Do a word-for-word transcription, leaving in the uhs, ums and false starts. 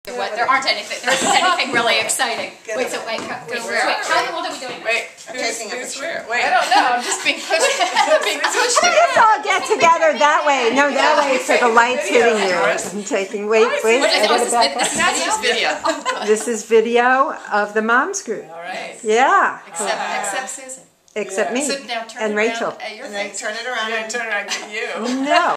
What? There aren't anything. There isn't anything really exciting. Wait, so wait, wait, wait, wait. How in the world are we doing Wait, this? who's, who's where? Wait, I don't know. I'm just being pushed. being pushed. Let's all get together that way. No, that way so the light's hitting you. I'm taking. Wait, wait. What is I it? gotta back This, up. this is video. video. This is video of the Moms Group. All right. Yeah. Except, except Susan. Except Yeah. me So now turn and it Rachel. around at your And then face. turn it around and turn it around to you. No.